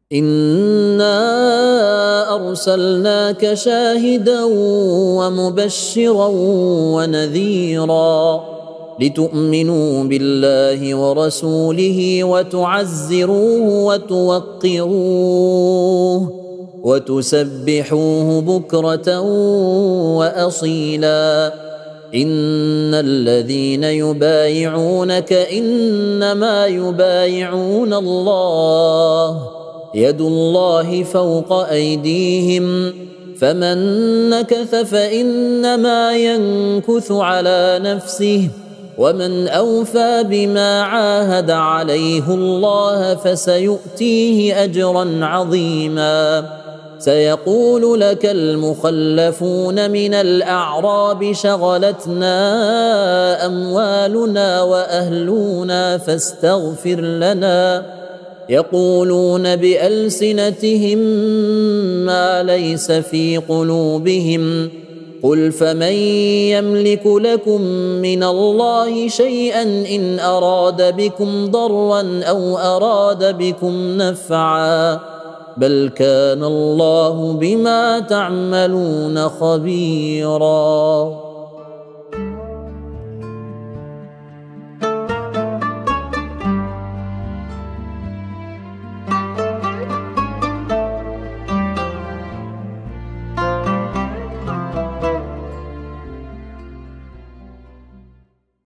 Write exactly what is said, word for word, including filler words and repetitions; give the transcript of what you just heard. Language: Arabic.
إنا أرسلناك شاهدا ومبشرا ونذيرا لتؤمنوا بالله ورسوله وتعزروه وتوقروه وتسبحوه بكرة وأصيلا إن الذين يبايعونك إنما يبايعون الله يد الله فوق أيديهم فمن نكث فإنما ينكث على نفسه ومن أوفى بما عاهد عليه الله فسيؤتيه أجرا عظيما سيقول لك المخلفون من الأعراب شغلتنا أموالنا وأهلنا فاستغفر لنا يقولون بألسنتهم ما ليس في قلوبهم قل فمن يملك لكم من الله شيئا إن أراد بكم ضرا أو أراد بكم نفعا بل كان الله بما تعملون خبيرا.